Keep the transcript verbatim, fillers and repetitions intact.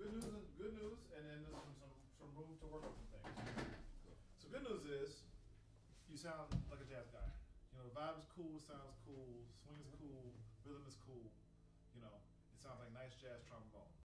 good news and good news, and then there's some, some some room to work on some things. So good news is, you sound like a jazz guy. You know, the vibe is cool, sounds cool, swing is cool, rhythm is cool. You know, it sounds like nice jazz trombone.